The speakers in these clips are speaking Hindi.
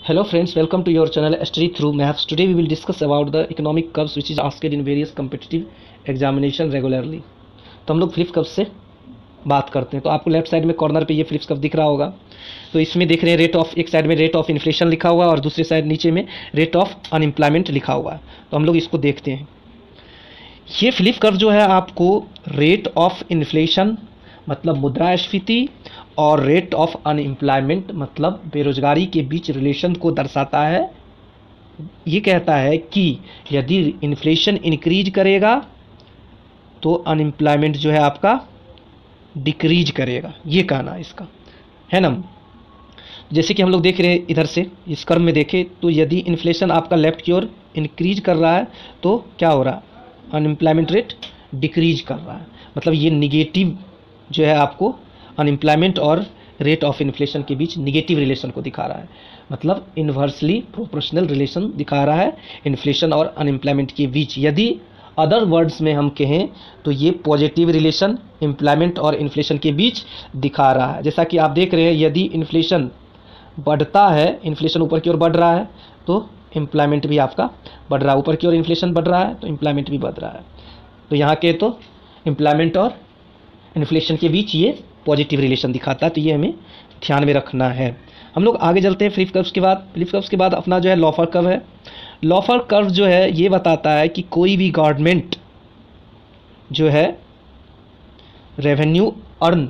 Hello friends, welcome to your channel Study Through Maths. Today we will discuss about the economic curves which is asked in various competitive examination regularly. तो हम लोग फ्लिप कर्व से बात करते हैं। तो आपको लेफ्ट साइड में कॉर्नर पे ये फ्लिप कर्व दिख रहा होगा। तो इसमें देख रहे हैं रेट ऑफ, एक साइड में रेट ऑफ इन्फ्लेशन लिखा हुआ है और दूसरे साइड नीचे में रेट ऑफ अनएम्प्लॉयमेंट लिखा हुआ है। तो हम लोग इसको देखते हैं। ये फ्लिप कर्व जो है आपको रेट ऑफ इन्फ्लेशन मतलब मुद्रास्फीति और रेट ऑफ अनएम्प्लॉयमेंट मतलब बेरोजगारी के बीच रिलेशन को दर्शाता है। ये कहता है कि यदि इन्फ्लेशन इंक्रीज करेगा तो अनएम्प्लॉयमेंट जो है आपका डिक्रीज करेगा, ये कहना है इसका, है ना। जैसे कि हम लोग देख रहे हैं इधर से इस कर्व में देखें तो यदि इन्फ्लेशन आपका लेफ्ट की ओर इंक्रीज कर रहा है तो क्या हो रहा है, अनएम्प्लॉयमेंट रेट डिक्रीज कर रहा है। मतलब ये निगेटिव जो है आपको अनएम्प्लॉयमेंट और रेट ऑफ इन्फ्लेशन के बीच निगेटिव रिलेशन को दिखा रहा है। मतलब इन्वर्सली प्रोपोर्शनल रिलेशन दिखा रहा है इन्फ्लेशन और अनएम्प्लॉयमेंट के बीच। यदि अदर वर्ड्स में हम कहें तो ये पॉजिटिव रिलेशन एम्प्लॉयमेंट और इन्फ्लेशन के बीच दिखा रहा है। जैसा कि आप देख रहे हैं, यदि इन्फ्लेशन बढ़ता है, इन्फ्लेशन ऊपर की ओर बढ़ रहा है तो एम्प्लॉयमेंट भी आपका बढ़ रहा है, ऊपर की ओर इन्फ्लेशन बढ़ रहा है तो एम्प्लॉयमेंट भी बढ़ रहा है। तो यहाँ के तो एम्प्लॉयमेंट और इन्फ्लेशन के बीच ये पॉजिटिव रिलेशन दिखाता है, तो ये हमें ध्यान में रखना है। हम लोग आगे चलते हैं। फ्लिप कर्व्स के बाद अपना जो है लॉफर कर्व है। लॉफर कर्व जो है ये बताता है कि कोई भी गवर्नमेंट जो है रेवेन्यू अर्न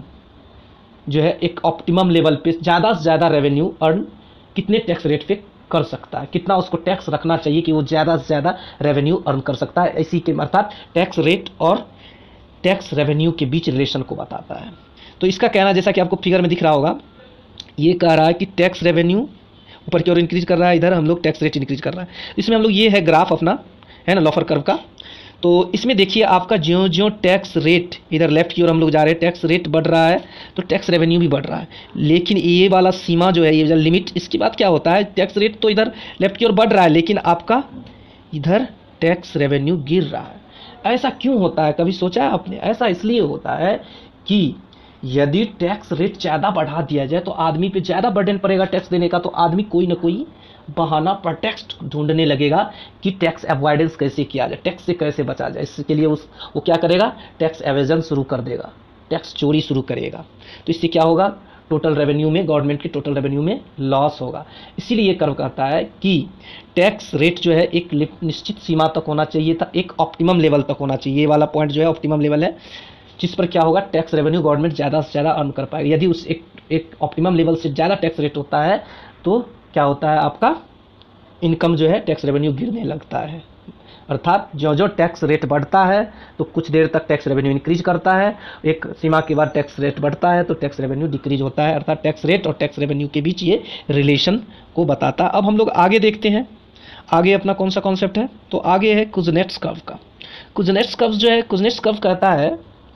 जो है एक ऑप्टिमम लेवल पे ज़्यादा से ज़्यादा रेवेन्यू अर्न कितने टैक्स रेट पे कर सकता है, कितना उसको टैक्स रखना चाहिए कि वो ज़्यादा से ज़्यादा रेवेन्यू अर्न कर सकता है। इसी के अर्थात टैक्स रेट और टैक्स रेवेन्यू के बीच रिलेशन को बताता है। तो इसका कहना, जैसा कि आपको फिगर में दिख रहा होगा, ये कह रहा है कि टैक्स रेवेन्यू ऊपर की ओर इंक्रीज कर रहा है, इधर हम लोग टैक्स रेट इंक्रीज कर रहा है। इसमें हम लोग, ये है ग्राफ अपना, है ना, लॉफर कर्व का। तो इसमें देखिए आपका ज्यों ज्यों टैक्स रेट इधर लेफ्ट की ओर हम लोग जा रहे हैं, टैक्स रेट बढ़ रहा है तो टैक्स रेवेन्यू भी बढ़ रहा है। लेकिन ये वाला सीमा जो है, ये लिमिट, इसके बाद क्या होता है, टैक्स रेट तो इधर लेफ्ट की ओर बढ़ रहा है लेकिन आपका इधर टैक्स रेवेन्यू गिर रहा है। ऐसा क्यों होता है, कभी सोचा है आपने? ऐसा इसलिए होता है कि यदि टैक्स रेट ज़्यादा बढ़ा दिया जाए तो आदमी पे ज़्यादा बर्डन पड़ेगा टैक्स देने का, तो आदमी कोई ना कोई बहाना प्रोटेक्ट ढूंढने लगेगा कि टैक्स अवॉइडेंस कैसे किया जाए, टैक्स से कैसे बचा जाए। इसके लिए वो क्या करेगा, टैक्स एवेजन शुरू कर देगा, टैक्स चोरी शुरू करेगा। तो इससे क्या होगा, टोटल रेवेन्यू में, गवर्नमेंट की टोटल रेवेन्यू में लॉस होगा। इसीलिए ये कर्व कहता है कि टैक्स रेट जो है एक निश्चित सीमा तक होना चाहिए था, एक ऑप्टिमम लेवल तक होना चाहिए। ये वाला पॉइंट जो है ऑप्टिमम लेवल है, जिस पर क्या होगा, टैक्स रेवेन्यू गवर्नमेंट ज़्यादा से ज़्यादा अर्न कर पाएगी। यदि उस एक ऑप्टिमम लेवल से ज़्यादा टैक्स रेट होता है तो क्या होता है, आपका इनकम जो है, टैक्स रेवेन्यू गिरने लगता है। अर्थात जो जो टैक्स रेट बढ़ता है तो कुछ देर तक टैक्स रेवेन्यू इंक्रीज करता है, एक सीमा के बाद टैक्स रेट बढ़ता है तो टैक्स रेवेन्यू डिक्रीज होता है। अर्थात टैक्स रेट और टैक्स रेवेन्यू के बीच ये रिलेशन को बताता है। अब हम लोग आगे देखते हैं, आगे अपना कौन सा कॉन्सेप्ट है, तो आगे है कुजनेट्स कर्व का। कुजनेट्स कर्व जो है, कुजनेट्स कर्व कहता है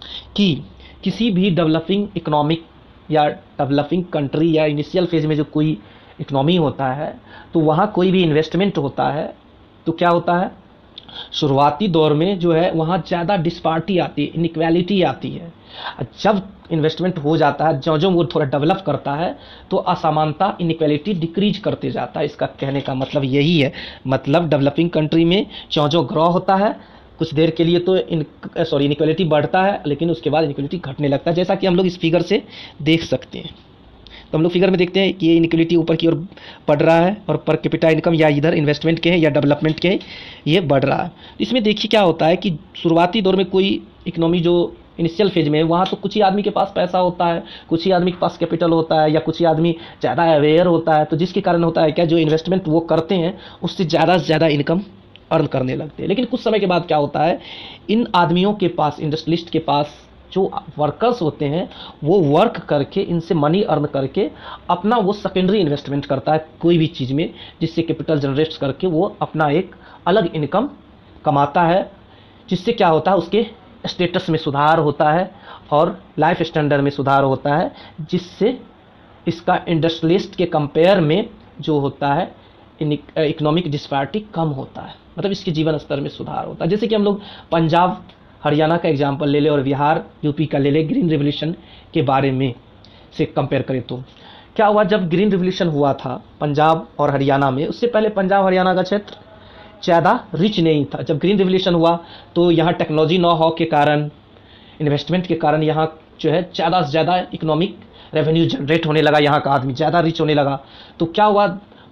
कि किसी भी डेवलपिंग इकोनॉमिक या डेवलपिंग कंट्री या इनिशियल फेज में जो कोई इकोनॉमी होता है तो वहाँ कोई भी इन्वेस्टमेंट होता है तो क्या होता है, शुरुआती दौर में जो है वहाँ ज़्यादा डिस्पारिटी आती है, इनइक्वालिटी आती है। जब इन्वेस्टमेंट हो जाता है, जो जो वो थोड़ा डेवलप करता है तो असमानता, इनइक्वालिटी डिक्रीज करते जाता है। इसका कहने का मतलब यही है। मतलब डेवलपिंग कंट्री में जो जो ग्रो होता है कुछ देर के लिए तो इनइक्वालिटी बढ़ता है लेकिन उसके बाद इनइक्वालिटी घटने लगता है, जैसा कि हम लोग इस फिगर से देख सकते हैं। तो हम लोग फिगर में देखते हैं कि ये इनइक्वालिटी ऊपर की ओर बढ़ रहा है और पर कैपिटा इनकम या इधर इन्वेस्टमेंट के है या डेवलपमेंट के है, ये बढ़ रहा है। इसमें देखिए क्या होता है कि शुरुआती दौर में कोई इकोनॉमी जो इनिशियल फेज में है वहाँ तो कुछ ही आदमी के पास पैसा होता है, कुछ ही आदमी के पास कैपिटल होता है या कुछ ही आदमी ज़्यादा अवेयर होता है, तो जिसके कारण होता है क्या, जो इन्वेस्टमेंट वो करते हैं उससे ज़्यादा से ज़्यादा इनकम अर्न करने लगते हैं। लेकिन कुछ समय के बाद क्या होता है, इन आदमियों के पास, इंडस्ट्रियलिस्ट के पास जो वर्कर्स होते हैं वो वर्क करके, इनसे मनी अर्न करके अपना वो सेकेंडरी इन्वेस्टमेंट करता है कोई भी चीज़ में, जिससे कैपिटल जनरेट करके वो अपना एक अलग इनकम कमाता है, जिससे क्या होता है, उसके स्टेटस में सुधार होता है और लाइफ स्टैंडर्ड में सुधार होता है, जिससे इसका इंडस्ट्रियलिस्ट के कंपेयर में जो होता है इकोनॉमिक डिस्पैरिटी कम होता है। मतलब इसके जीवन स्तर में सुधार होता है। जैसे कि हम लोग पंजाब हरियाणा का एग्जाम्पल ले लें और बिहार यूपी का ले लें, ग्रीन रेवोल्यूशन के बारे में से कंपेयर करें तो क्या हुआ जब ग्रीन रिवॉल्यूशन हुआ था पंजाब और हरियाणा में, उससे पहले पंजाब हरियाणा का क्षेत्र ज़्यादा रिच नहीं था। जब ग्रीन रिवॉल्यूशन हुआ तो यहाँ टेक्नोलॉजी न हो के कारण, इन्वेस्टमेंट के कारण यहाँ जो है ज़्यादा से ज़्यादा इकोनॉमिक रेवेन्यू जनरेट होने लगा, यहाँ का आदमी ज़्यादा रिच होने लगा। तो क्या हुआ,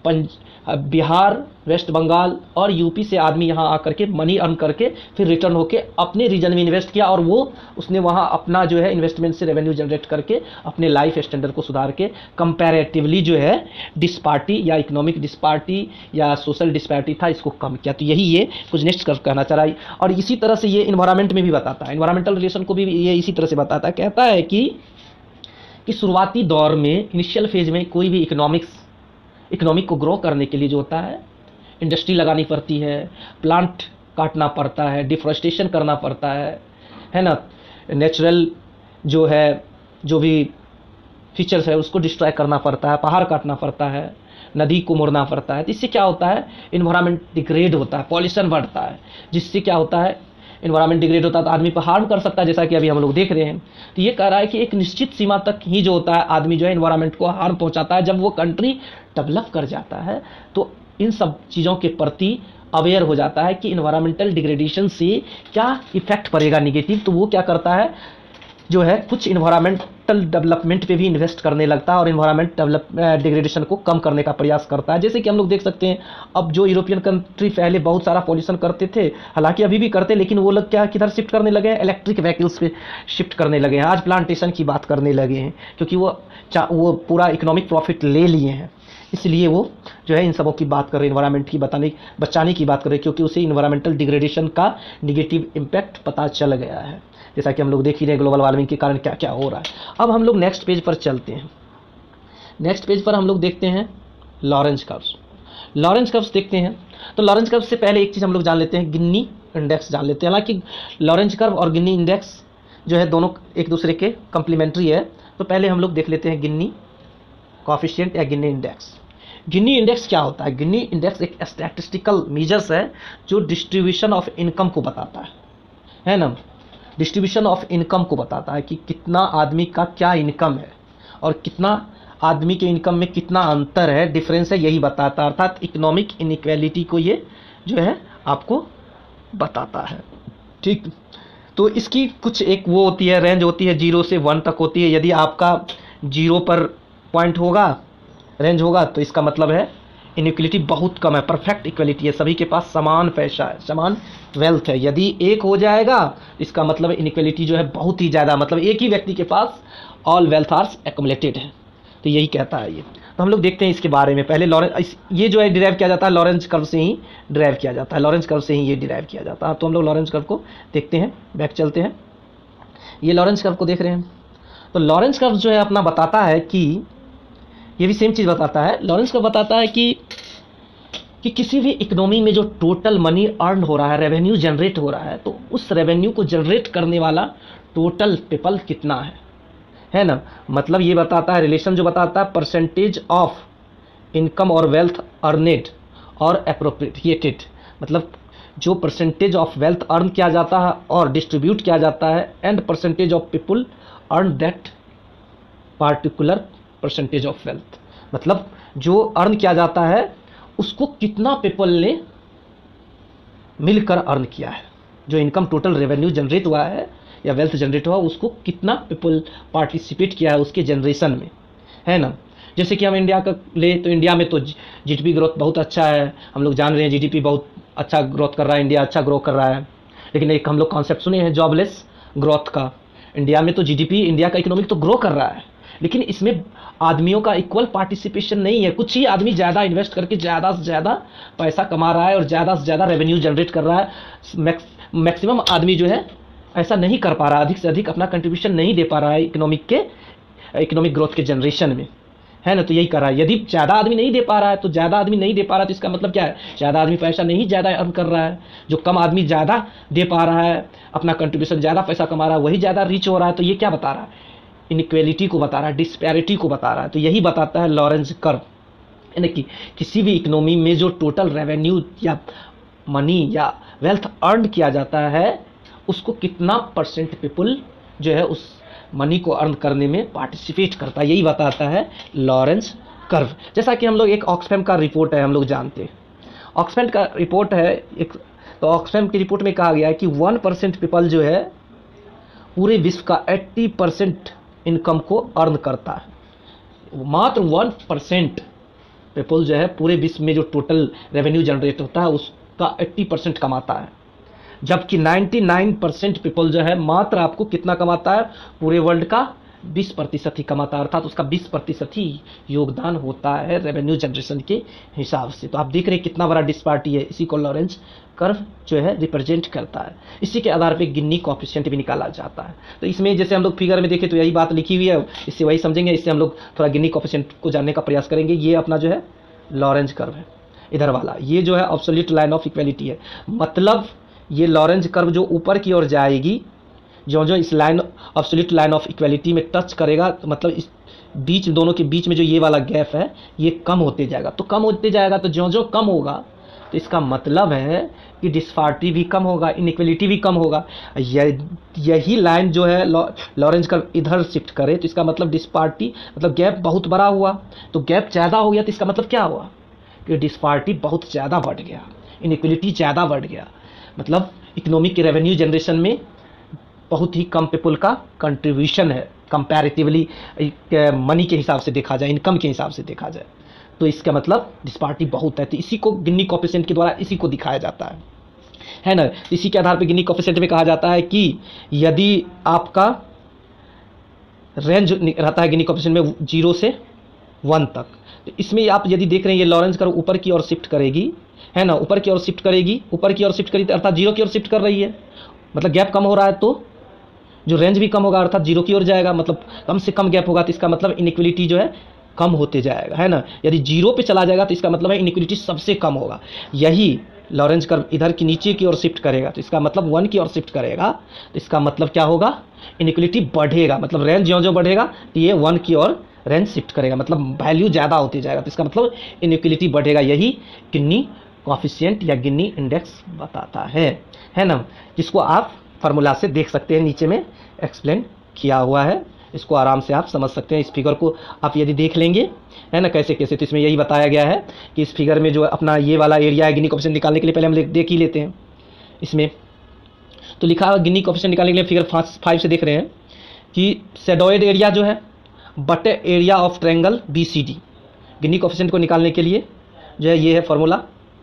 बिहार, वेस्ट बंगाल और यूपी से आदमी यहाँ आकर के मनी अर्न करके फिर रिटर्न होके अपने रीजन में इन्वेस्ट किया, और वो उसने वहाँ अपना जो है इन्वेस्टमेंट से रेवेन्यू जनरेट करके अपने लाइफ स्टैंडर्ड को सुधार के कंपैरेटिवली जो है डिस्पार्टी या इकोनॉमिक डिस्पार्टी या सोशल डिस्पैरिटी था, इसको कम किया। तो यही ये कुछ नेक्स्ट कहना चाह रहा है। और इसी तरह से ये इन्वायरमेंट में भी बताता है, इन्वायरमेंटल रिलेशन को भी ये इसी तरह से बताता है। कहता है कि शुरुआती दौर में, इनिशियल फेज में कोई भी इकोनॉमिक को ग्रो करने के लिए जो होता है, इंडस्ट्री लगानी पड़ती है, प्लांट काटना पड़ता है, डिफॉरेस्टेशन करना पड़ता है ना, नेचुरल जो है जो भी फीचर्स है उसको डिस्ट्रॉय करना पड़ता है, पहाड़ काटना पड़ता है, नदी को मोड़ना पड़ता है। तो इससे क्या होता है, इन्वायरमेंट डिग्रेड होता है, पॉल्यूशन बढ़ता है, जिससे क्या होता है, इन्वायरमेंट डिग्रेड होता है तो आदमी पर हार्म कर सकता है, जैसा कि अभी हम लोग देख रहे हैं। तो ये कह रहा है कि एक निश्चित सीमा तक ही जो होता है आदमी जो है इन्वायरमेंट को हार्म पहुंचाता है। जब वो कंट्री डेवलप कर जाता है तो इन सब चीज़ों के प्रति अवेयर हो जाता है कि इन्वायरमेंटल डिग्रेडेशन से क्या इफेक्ट पड़ेगा निगेटिव। तो वो क्या करता है, जो है कुछ इन्वायरमेंटल डेवलपमेंट पे भी इन्वेस्ट करने लगता है और इन्वायरमेंट डिग्रेडेशन को कम करने का प्रयास करता है। जैसे कि हम लोग देख सकते हैं, अब जो यूरोपियन कंट्री पहले बहुत सारा पॉल्यूशन करते थे, हालांकि अभी भी करते, लेकिन वो लोग क्या किधर शिफ्ट करने लगे हैं, इलेक्ट्रिक व्हीकल्स पे शिफ्ट करने लगे हैं। आज प्लांटेशन की बात करने लगे हैं, क्योंकि वो पूरा इकोनॉमिक प्रॉफिट ले लिए हैं, इसलिए वो जो है इन सबों की बात कर रहे हैं, इन्वायरमेंट की बचाने की बात कर रहे हैं, क्योंकि उसे इन्वायरमेंटल डिग्रेडेशन का निगेटिव इम्पैक्ट पता चल गया है। जैसा कि हम लोग देख ही रहे हैं ग्लोबल वार्मिंग के कारण क्या क्या हो रहा है। अब हम लोग नेक्स्ट पेज पर चलते हैं। नेक्स्ट पेज पर हम लोग देखते हैं लॉरेंज कर्व्स। लॉरेंज कर्व्स देखते हैं तो लॉरेंज कर्व से पहले एक चीज़ हम लोग जान लेते हैं, गिन्नी इंडेक्स जान लेते हैं। हालांकि लॉरेंज कर्व और गिन्नी इंडेक्स जो है दोनों एक दूसरे के कंप्लीमेंट्री है। तो पहले हम लोग देख लेते हैं गिन्नी कोएफिशिएंट या गिन्नी इंडेक्स। गिन्नी इंडेक्स क्या होता है? गिन्नी इंडेक्स एक स्टैटिस्टिकल मेजर्स है जो डिस्ट्रीब्यूशन ऑफ इनकम को बताता है ना, डिस्ट्रीब्यूशन ऑफ इनकम को बताता है कि कितना आदमी का क्या इनकम है और कितना आदमी के इनकम में कितना अंतर है, डिफरेंस है, यही बताता है। अर्थात इकोनॉमिक इनइक्वालिटी को ये जो है आपको बताता है। ठीक, तो इसकी कुछ एक वो होती है, रेंज होती है 0 से 1 तक होती है। यदि आपका 0 पर पॉइंट होगा, रेंज होगा, तो इसका मतलब है इनइक्वालिटी बहुत कम है, परफेक्ट इक्वलिटी है, सभी के पास समान पैसा है, समान वेल्थ है। यदि 1 हो जाएगा इसका मतलब इनइक्वालिटी जो है बहुत ही ज़्यादा, मतलब एक ही व्यक्ति के पास ऑल वेल्थ आर एक्युमुलेटेड है। तो यही कहता है ये। तो हम लोग देखते हैं इसके बारे में। पहले लॉरेंज, ये जो है डिराइव किया जाता है लॉरेंज कर्व से ही डिराइव किया जाता है, लॉरेंज कर्व से ही ये डिराइव किया जाता है। तो हम लोग लॉरेंज कर्व को देखते हैं, बैक चलते हैं। ये लॉरेंज कर्व को देख रहे हैं। तो लॉरेंज कर्व जो है अपना बताता है कि ये भी सेम चीज़ बताता है। लॉरेंज कर्व बताता है कि किसी भी इकोनॉमी में जो टोटल मनी अर्न हो रहा है, रेवेन्यू जनरेट हो रहा है, तो उस रेवेन्यू को जनरेट करने वाला टोटल पीपल कितना है ना। मतलब ये बताता है, रिलेशन जो बताता है परसेंटेज ऑफ इनकम और वेल्थ अर्नेड और एप्रोप्रिएटेड, मतलब जो परसेंटेज ऑफ वेल्थ अर्न किया जाता है और डिस्ट्रीब्यूट किया जाता है, and percentage of people earn that particular percentage of wealth, मतलब जो अर्न किया जाता है उसको कितना पीपल ने मिलकर अर्न किया है, जो इनकम टोटल रेवेन्यू जनरेट हुआ है या वेल्थ जनरेट हुआ उसको कितना पीपल पार्टिसिपेट किया है उसके जनरेशन में, है ना। जैसे कि हम इंडिया का ले तो इंडिया में तो जीडीपी ग्रोथ बहुत अच्छा है, हम लोग जान रहे हैं जीडीपी बहुत अच्छा ग्रोथ कर रहा है, इंडिया अच्छा ग्रो कर रहा है। लेकिन एक हम लोग कॉन्सेप्ट सुने हैं जॉबलेस ग्रोथ का। इंडिया में तो जीडीपी, इंडिया का इकोनॉमिक तो ग्रो कर रहा है, लेकिन इसमें आदमियों का इक्वल पार्टिसिपेशन नहीं है। कुछ ही आदमी ज़्यादा इन्वेस्ट करके ज़्यादा से ज़्यादा पैसा कमा रहा है और ज़्यादा से ज़्यादा रेवेन्यू जनरेट कर रहा है। मैक्सिमम आदमी जो है ऐसा नहीं कर पा रहा, अधिक से अधिक अपना कंट्रीब्यूशन नहीं दे पा रहा है इकोनॉमिक ग्रोथ के जनरेशन में, है ना। तो यही कर रहा है। यदि ज़्यादा आदमी नहीं दे पा रहा है तो ज़्यादा आदमी नहीं दे पा रहा है तो इसका मतलब क्या है, ज़्यादा आदमी पैसा नहीं ज़्यादा अर्न कर रहा है। जो कम आदमी ज़्यादा दे पा रहा है, अपना कंट्रीब्यूशन ज़्यादा पैसा कमा रहा है, वही ज़्यादा रिच हो रहा है। तो ये क्या बता रहा है, इनइक्वालिटी को बता रहा है, डिस्पैरिटी को बता रहा है। तो यही बताता है लॉरेंज कर्व, यानी कि किसी भी इकोनॉमी में जो टोटल रेवेन्यू या मनी या वेल्थ अर्न किया जाता है उसको कितना परसेंट पीपल जो है उस मनी को अर्न करने में पार्टिसिपेट करता है, यही बताता है लॉरेंज कर्व। जैसा कि हम लोग एक ऑक्सफैम का रिपोर्ट है, हम लोग जानते हैं ऑक्सफैम का रिपोर्ट है एक, तो ऑक्सफैम की रिपोर्ट में कहा गया है कि 1% पीपल जो है पूरे विश्व का 80% इनकम को अर्न करता है। मात्र 1% पीपल जो है पूरे विश्व में जो टोटल रेवेन्यू जनरेट होता है उसका 80% कमाता है, जबकि 99% पीपल जो है मात्र आपको कितना कमाता है, पूरे वर्ल्ड का 20% ही कमाता है, अर्थात उसका 20% ही योगदान होता है रेवेन्यू जनरेशन के हिसाब से। तो आप देख रहे हैं कितना बड़ा डिस्पारिटी है, इसी को लॉरेंज कर्व जो है रिप्रेजेंट करता है। इसी के आधार पे गिनी कोएफिशिएंट भी निकाला जाता है। तो इसमें जैसे हम लोग फिगर में देखें तो यही बात लिखी हुई है, इससे वही समझेंगे, इससे हम लोग थोड़ा गिनी कोएफिशिएंट को जानने का प्रयास करेंगे। ये अपना जो है लॉरेंज कर्व है, इधर वाला ये जो है एब्सोल्यूट लाइन ऑफ इक्वालिटी है, मतलब ये लॉरेंज कर्व जो ऊपर की ओर जाएगी, जो जो इस line absolute line of equality में टच करेगा, तो मतलब इस बीच दोनों के बीच में जो ये वाला गैप है ये कम होते जाएगा। तो कम होते जाएगा तो जो जो कम होगा तो इसका मतलब है कि डिस्पारिटी भी कम होगा, इनइक्वालिटी भी कम होगा। यही लाइन जो है लॉरेंज कर्व इधर शिफ्ट करे तो इसका मतलब डिस्पारिटी मतलब गैप बहुत बड़ा हुआ, तो गैप ज़्यादा हो गया तो इसका मतलब क्या हुआ कि डिस्पारिटी बहुत ज़्यादा बढ़ गया, इनइक्वालिटी ज़्यादा बढ़ गया, मतलब इकोनॉमिक के रेवेन्यू जनरेशन में बहुत ही कम पीपल का कंट्रीब्यूशन है कंपैरेटिवली मनी के हिसाब से देखा जाए, इनकम के हिसाब से देखा जाए, तो इसका मतलब डिस्पारिटी बहुत है। तो इसी को गिनी कोएफिशिएंट के द्वारा इसी को दिखाया जाता है ना। इसी के आधार पर गिनी कोएफिशिएंट में कहा जाता है कि यदि आपका रेंज रहता है गिनी कोएफिशिएंट में 0 से 1 तक, तो इसमें आप यदि देख रहे हैं ये लॉरेंज कर्व ऊपर की ओर शिफ्ट करेगी, है ना, ऊपर की ओर शिफ्ट करेगी, ऊपर की ओर शिफ्ट करी अर्थात 0 की ओर शिफ्ट कर रही है, मतलब गैप कम हो रहा है तो जो रेंज भी कम होगा अर्थात 0 की ओर जाएगा, मतलब कम से कम गैप होगा तो इसका मतलब इनइक्वालिटी जो है कम होते जाएगा, है ना। यदि 0 पे चला जाएगा तो इसका मतलब है इनइक्वालिटी सबसे कम होगा। यही लॉरेंज कर्व इधर की नीचे की ओर शिफ्ट करेगा तो इसका मतलब 1 की ओर शिफ्ट करेगा तो इसका मतलब क्या होगा, इनइक्वालिटी बढ़ेगा, मतलब रेंज जो जो बढ़ेगा तो ये 1 की ओर रेंज शिफ्ट करेगा, मतलब वैल्यू ज़्यादा होती जाएगा तो इसका मतलब इनइक्वालिटी बढ़ेगा। यही गिनी कोएफिशिएंट या गिनी इंडेक्स बताता है ना, जिसको आप फार्मूला से देख सकते हैं, नीचे में एक्सप्लेन किया हुआ है, इसको आराम से आप समझ सकते हैं। इस फिगर को आप यदि देख लेंगे, है ना, कैसे कैसे, तो इसमें यही बताया गया है कि इस फिगर में जो अपना ये वाला एरिया है गिनी कोएफिशिएंट निकालने के लिए पहले हम देख ही लेते हैं। इसमें तो लिखा है गिनी कोएफिशिएंट निकालने के लिए फिगर 5 से देख रहे हैं कि शेडोइड एरिया जो है बटे area of triangle BCD, Gini coefficient को निकालने के लिए जो है ये है फॉर्मूला।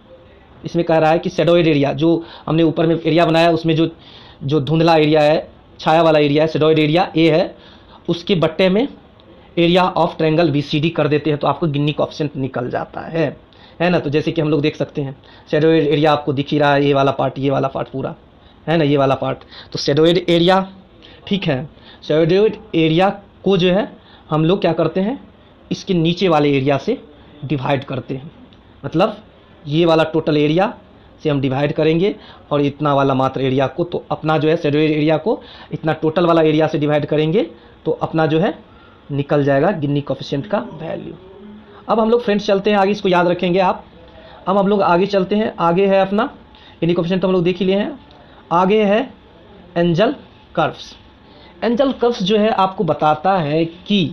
इसमें कह रहा है कि शेडोइड एरिया जो हमने ऊपर में एरिया बनाया उसमें जो धुंधला एरिया है, छाया वाला एरिया है, शेडोइड एरिया ए है, उसके बट्टे में एरिया ऑफ ट्रायंगल BCD कर देते हैं तो आपको गिनी कोएफिशिएंट निकल जाता है ना। तो जैसे कि हम लोग देख सकते हैं शेडोइड एरिया आपको दिख ही रहा है, ये वाला पार्ट पूरा, है ना, ये वाला पार्ट। तो शेडोइड एरिया, ठीक है, शेडोइड एरिया को जो है हम लोग क्या करते हैं, इसके नीचे वाले एरिया से डिवाइड करते हैं, मतलब ये वाला टोटल एरिया से हम डिवाइड करेंगे और इतना वाला मात्र एरिया को, तो अपना जो है शेडोइड एरिया को इतना टोटल वाला एरिया से डिवाइड करेंगे तो अपना जो है निकल जाएगा गिनी कोएफिशिएंट का वैल्यू। अब हम लोग फ्रेंड्स चलते हैं आगे, इसको याद रखेंगे आप। अब हम लोग आगे चलते हैं, आगे है अपना गिनी कोएफिशिएंट तो हम लोग देख ही लिए हैं, आगे है एंजल कर्व्स। एंजल कर्व्स जो है आपको बताता है कि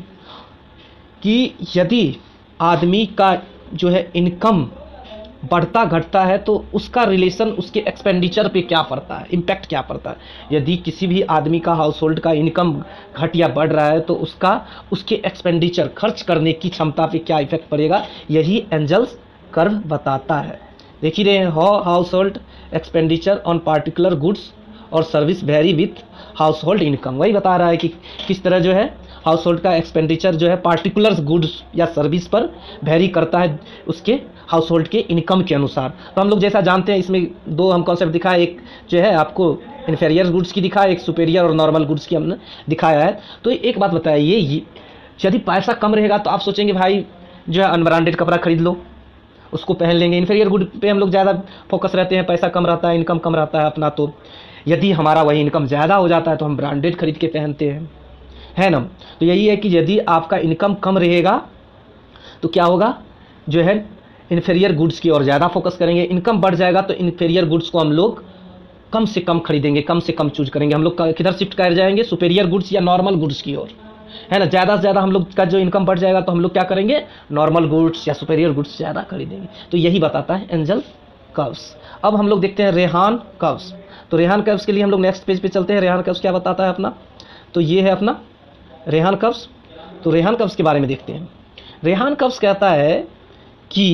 यदि आदमी का जो है इनकम बढ़ता घटता है तो उसका रिलेशन उसके एक्सपेंडिचर पे क्या पड़ता है, इम्पैक्ट क्या पड़ता है। यदि किसी भी आदमी का हाउस होल्ड का इनकम घट या बढ़ रहा है तो उसके एक्सपेंडिचर खर्च करने की क्षमता पे क्या इफेक्ट पड़ेगा, यही एंजल्स कर्व बताता है। देख ही रहे हैं, household expenditure on particular goods और service vary with household income, वही बता रहा है कि किस तरह जो है हाउस होल्ड का एक्सपेंडिचर जो है पार्टिकुलर गुड्स या सर्विस पर वेरी करता है उसके हाउस होल्ड के इनकम के अनुसार। तो हम लोग जैसा जानते हैं इसमें दो हम कॉन्सेप्ट दिखाए, एक जो है आपको इन्फीरियर गुड्स की दिखाया, एक सुपेरियर और नॉर्मल गुड्स की हमने दिखाया है। तो एक बात बताइए, ये यदि पैसा कम रहेगा तो आप सोचेंगे भाई जो है अनब्रांडेड कपड़ा खरीद लो, उसको पहन लेंगे। इन्फीरियर गुड पे हम लोग ज़्यादा फोकस रहते हैं, पैसा कम रहता है, इनकम कम रहता है अपना, तो यदि हमारा वही इनकम ज़्यादा हो जाता है तो हम ब्रांडेड खरीद के पहनते हैं, है ना। तो यही है कि यदि आपका इनकम कम रहेगा तो क्या होगा, जो है इन्फीरियर गुड्स की ओर ज़्यादा फोकस करेंगे। इनकम बढ़ जाएगा तो इन्फीरियर गुड्स को हम लोग कम से कम खरीदेंगे, कम से कम चूज करेंगे। हम लोग किधर शिफ्ट कर जाएंगे, सुपेरियर गुड्स या नॉर्मल गुड्स की ओर, है ना। ज़्यादा से ज़्यादा हम लोग का जो इनकम बढ़ जाएगा तो हम लोग क्या करेंगे, नॉर्मल गुड्स या सुपेरियर गुड्स ज़्यादा खरीदेंगे। तो यही बताता है एंजल कर्व्स। अब हम लोग देखते हैं रेहान कर्व्स। तो रेहान कर्व्स के लिए हम लोग नेक्स्ट पेज पे चलते हैं। रेहान कर्व्स क्या बताता है अपना, तो ये है अपना रेहान कर्व्स। तो रेहान कर्व्स के बारे में देखते हैं। रेहान कर्व्स कहता है कि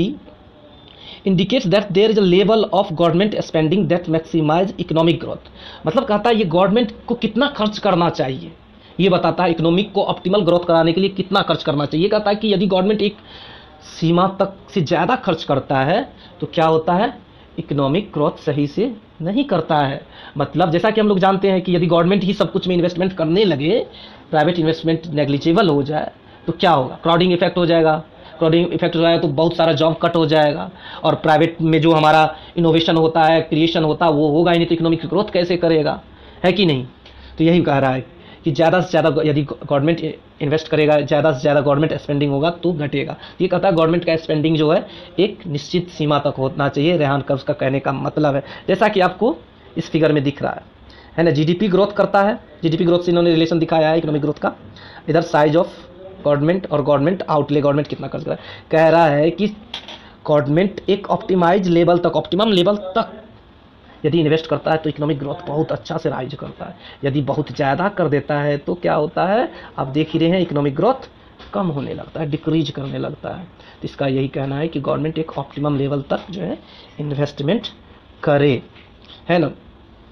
indicates that there is a level of government spending that maximise economic growth. मतलब कहता है ये गवर्नमेंट को कितना खर्च करना चाहिए, ये बताता है इकोनॉमिक को ऑप्टिमल ग्रोथ कराने के लिए कितना खर्च करना चाहिए। ये कहता है कि यदि गवर्नमेंट एक सीमा तक से ज़्यादा खर्च करता है तो क्या होता है, इकोनॉमिक ग्रोथ सही से नहीं करता है। मतलब जैसा कि हम लोग जानते हैं कि यदि गवर्नमेंट ही सब कुछ में इन्वेस्टमेंट करने लगे, प्राइवेट इन्वेस्टमेंट नेग्लिजिबल हो जाए तो क्या होगा, क्राउडिंग इफेक्ट हो जाएगा। क्राउडिंग इफेक्ट हो जाएगा तो बहुत सारा जॉब कट हो जाएगा, और प्राइवेट में जो हमारा इनोवेशन होता है, क्रिएशन होता है, वो होगा ही नहीं, तो इकोनॉमिक ग्रोथ कैसे करेगा, है कि नहीं। तो यही कह रहा है कि ज़्यादा से ज़्यादा यदि गवर्नमेंट इन्वेस्ट करेगा, ज़्यादा से ज़्यादा गवर्नमेंट स्पेंडिंग होगा तो घटेगा। ये कहता है गवर्नमेंट का स्पेंडिंग जो है एक निश्चित सीमा तक होना चाहिए। रेहान कर्व्स का कहने का मतलब है, जैसा कि आपको इस फिगर में दिख रहा है ना। जीडीपी ग्रोथ करता है, जीडीपी ग्रोथ से इन्होंने रिलेशन दिखाया है इकोनॉमिक ग्रोथ का। इधर साइज ऑफ गवर्नमेंट और गवर्नमेंट आउटले, गवर्नमेंट कितना खर्च कर रहा है। कह रहा है कि गवर्नमेंट एक ऑप्टिमाइज लेवल तक, ऑप्टिमम लेवल तक यदि इन्वेस्ट करता है तो इकोनॉमिक ग्रोथ बहुत अच्छा से राइज करता है। यदि बहुत ज़्यादा कर देता है तो क्या होता है, आप देख ही रहे हैं, इकोनॉमिक ग्रोथ कम होने लगता है, डिक्रीज करने लगता है। तो इसका यही कहना है कि गवर्नमेंट एक ऑप्टिमम लेवल तक जो है इन्वेस्टमेंट करे, है ना।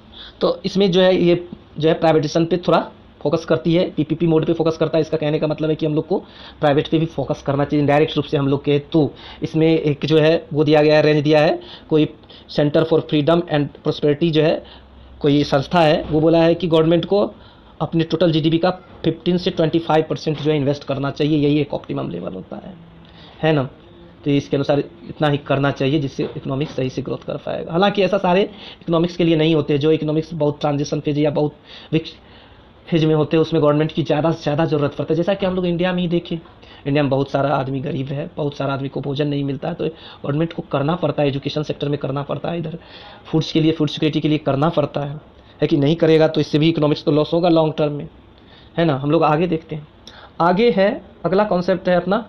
तो इसमें जो है ये जो है प्राइवेटाइजेशन पे थोड़ा फोकस करती है, पीपीपी मोड पे फोकस करता है। इसका कहने का मतलब है कि हम लोग को प्राइवेट पे भी फोकस करना चाहिए डायरेक्ट रूप से हम लोग के। तो इसमें एक जो है वो दिया गया है, रेंज दिया है, कोई Center for Freedom and Prosperity जो है कोई संस्था है, वो बोला है कि गवर्नमेंट को अपने टोटल जीडीपी का 15 से 25% जो है इन्वेस्ट करना चाहिए, यही एक ऑप्टिमम लेवल होता है ना। तो इसके अनुसार इतना ही करना चाहिए जिससे इकोनॉमिक्स सही से ग्रोथ कर पाएगा। हालांकि ऐसा सारे इकोनॉमिक्स के लिए नहीं होते, जो इकोनॉमिक्स बहुत ट्रांजिशन फेज या बहुत विक्स फेज में होते हैं उसमें गवर्नमेंट की ज़्यादा से ज़्यादा ज़रूरत पड़ता है। जैसा कि हम लोग इंडिया में ही देखें, इंडिया में बहुत सारा आदमी गरीब है, बहुत सारा आदमी को भोजन नहीं मिलता है, तो गवर्नमेंट को करना पड़ता है, एजुकेशन सेक्टर में करना पड़ता है, इधर फूड्स के लिए, फूड सिक्योरिटी के लिए करना पड़ता है कि नहीं करेगा तो इससे भी इकोनॉमिक्स तो लॉस होगा लॉन्ग टर्म में, है ना। हम लोग आगे देखते हैं। आगे है अगला कॉन्सेप्ट है अपना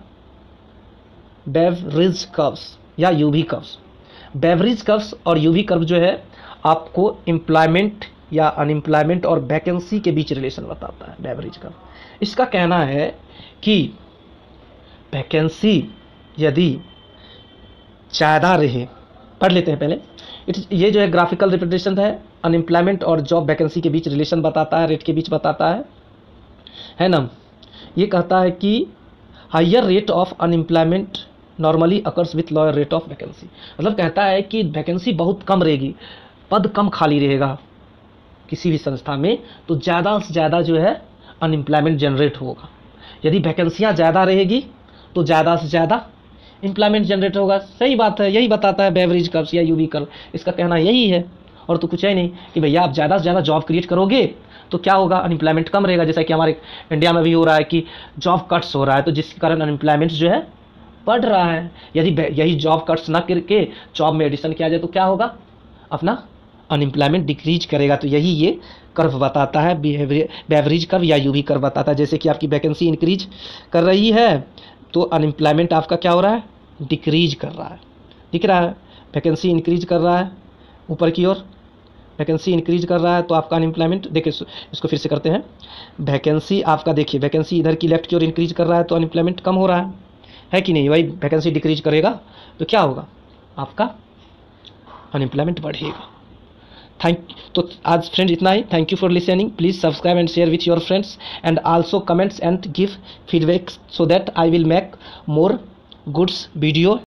बेवरेज कर्व्स या यूवी कर्व्स। बेवरेज कर्व्स और यूवी कर्व जो है आपको एम्प्लॉयमेंट या अनएम्प्लॉयमेंट और वैकेंसी के बीच रिलेशन बताता है बेवरेज कर्व। इसका कहना है कि वैकेंसी यदि ज़्यादा रहे, पढ़ लेते हैं पहले। ये जो है ग्राफिकल रिप्रेजेंटेशन है, अनएम्प्लॉयमेंट और जॉब वैकेंसी के बीच रिलेशन बताता है, रेट के बीच बताता है ना। ये कहता है कि higher rate of unemployment normally occurs with lower rate of vacancy. मतलब कहता है कि वैकेंसी बहुत कम रहेगी, पद कम खाली रहेगा किसी भी संस्था में, तो ज़्यादा से ज़्यादा जो है अनएम्प्लॉयमेंट जनरेट होगा। यदि वैकेंसियाँ ज़्यादा रहेगी तो ज़्यादा से ज़्यादा एम्प्लॉयमेंट जनरेट होगा। सही बात है, यही बताता है बेवरेज कर्व्स या यूवी कर्व। इसका कहना यही है और तो कुछ है नहीं कि भैया आप ज़्यादा से ज़्यादा जॉब क्रिएट करोगे तो क्या होगा, अनएम्प्लॉयमेंट कम रहेगा। जैसा कि हमारे इंडिया में भी हो रहा है कि जॉब कट्स हो रहा है, तो जिसके कारण अनएम्प्लॉयमेंट जो है बढ़ रहा है। यदि यही जॉब कट्स ना करके जॉब में एडिशन किया जाए तो क्या होगा, अपना अनएम्प्लॉयमेंट डिक्रीज करेगा। तो यही ये कर्व बताता है, बेवरेज कर्व या यूवी कर्व बताता है। जैसे कि आपकी वैकेंसी इंक्रीज कर रही है तो अनएम्प्लॉयमेंट आपका क्या हो रहा है, डिक्रीज कर रहा है। दिख रहा है, वैकेंसी इंक्रीज कर रहा है ऊपर की ओर, वैकेंसी इंक्रीज कर रहा है तो आपका अनएम्प्लॉयमेंट, देखिए इसको फिर से करते हैं। वैकेंसी आपका देखिए, वैकेंसी इधर की लेफ्ट की ओर इंक्रीज कर रहा है तो अनएम्प्लॉयमेंट कम हो रहा है कि नहीं। वही वैकेंसी डिक्रीज करेगा तो क्या होगा, आपका अनएम्प्लॉयमेंट बढ़ेगा। तो आज फ्रेंड्स इतना ही। Thank you for listening. Please subscribe and share with your friends and also comments and give feedback so that I will make more goods video.